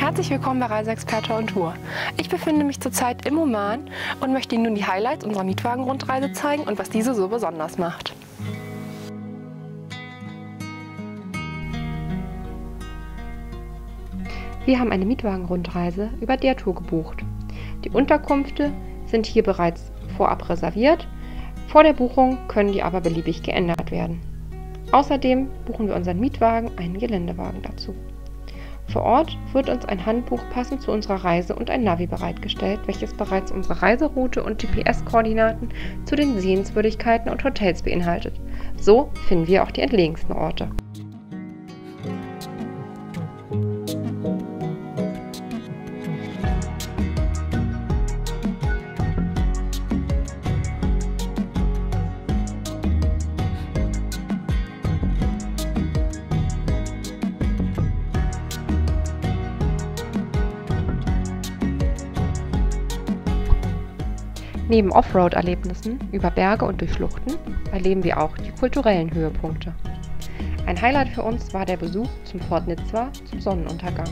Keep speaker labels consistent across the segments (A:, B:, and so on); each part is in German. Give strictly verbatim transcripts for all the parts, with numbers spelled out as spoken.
A: Herzlich willkommen bei Reiseexperte on Tour. Ich befinde mich zurzeit im Oman und möchte Ihnen nun die Highlights unserer Mietwagen-Rundreise zeigen und was diese so besonders macht. Wir haben eine Mietwagen-Rundreise über der Tour gebucht. Die Unterkünfte sind hier bereits vorab reserviert, vor der Buchung können die aber beliebig geändert werden. Außerdem buchen wir unseren Mietwagen einen Geländewagen dazu. Vor Ort wird uns ein Handbuch passend zu unserer Reise und ein Navi bereitgestellt, welches bereits unsere Reiseroute und G P S-Koordinaten zu den Sehenswürdigkeiten und Hotels beinhaltet. So finden wir auch die entlegensten Orte. Neben Offroad-Erlebnissen über Berge und durch Schluchten erleben wir auch die kulturellen Höhepunkte. Ein Highlight für uns war der Besuch zum Fort Nizwa zum Sonnenuntergang.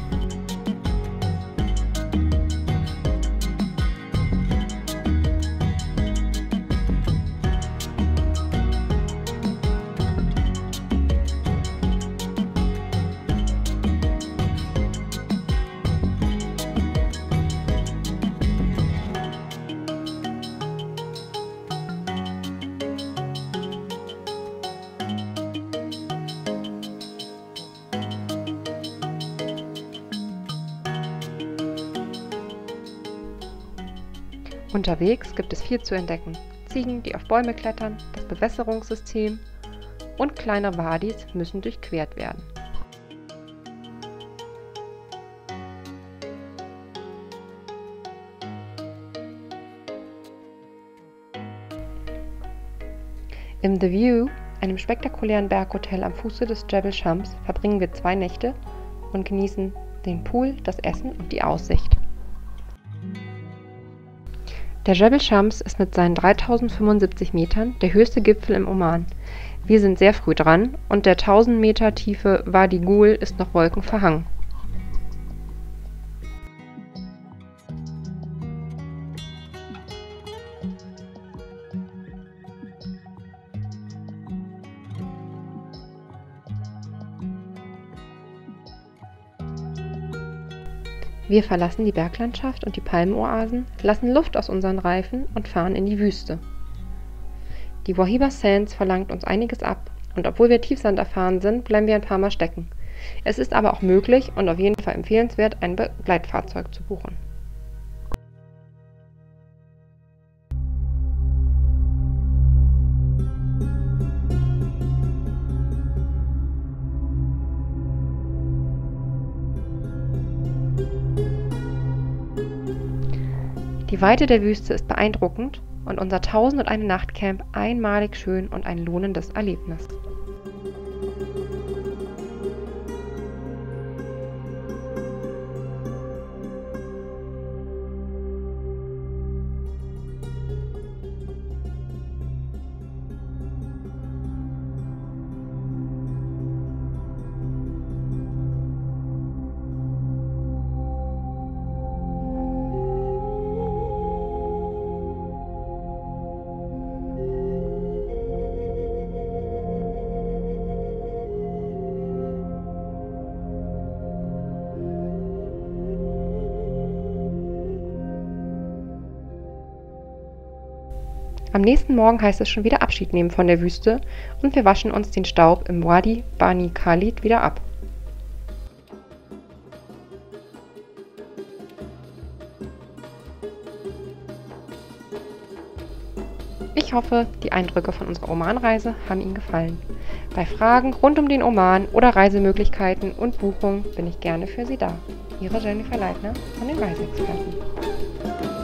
A: Unterwegs gibt es viel zu entdecken. Ziegen, die auf Bäume klettern, das Bewässerungssystem und kleine Wadis müssen durchquert werden. Im The View, einem spektakulären Berghotel am Fuße des Jebel Shams, verbringen wir zwei Nächte und genießen den Pool, das Essen und die Aussicht. Der Jebel Shams ist mit seinen dreitausendfünfundsiebzig Metern der höchste Gipfel im Oman. Wir sind sehr früh dran und der tausend Meter tiefe Wadi Ghul ist noch wolkenverhangen. Wir verlassen die Berglandschaft und die Palmenoasen, lassen Luft aus unseren Reifen und fahren in die Wüste. Die Wahiba Sands verlangt uns einiges ab und obwohl wir Tiefsand erfahren sind, bleiben wir ein paar Mal stecken. Es ist aber auch möglich und auf jeden Fall empfehlenswert, ein Begleitfahrzeug zu buchen. Die Weite der Wüste ist beeindruckend und unser Tausend-und-eine-Nacht-Camp einmalig schön und ein lohnendes Erlebnis. Am nächsten Morgen heißt es schon wieder Abschied nehmen von der Wüste und wir waschen uns den Staub im Wadi Bani Khalid wieder ab. Ich hoffe, die Eindrücke von unserer Omanreise haben Ihnen gefallen. Bei Fragen rund um den Oman oder Reisemöglichkeiten und Buchungen bin ich gerne für Sie da. Ihre Jennifer Leitner von den Reiseexperten.